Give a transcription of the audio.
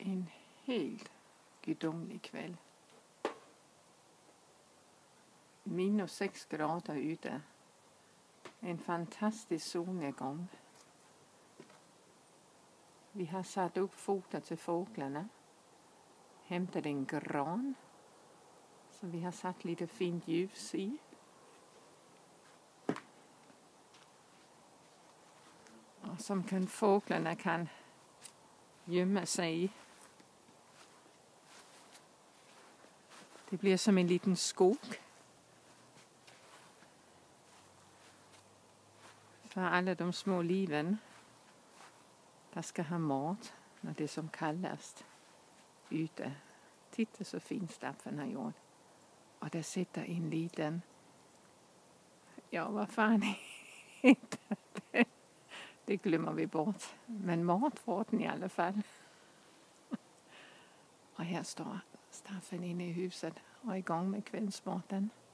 en helt gudomlig kväll. -6 grader ute. En fantastisk solnedgång. Vi har satt upp fotar till fåglarna. Hämtat en gran. Som vi har satt lite fint ljus i. Och som fåglarna kan gömma sig i. Det blir som en liten skog. För alla de små liven. Der ska ha mat när det är som kallast ute. Titta så fin Staffan har gjort. Och där sitter en liten. Ja, vad fan heter det? Det glömmer vi bort. Men mat får den i alla fall. Och här står Staffan inne i huset och är igång med kvällsmaten.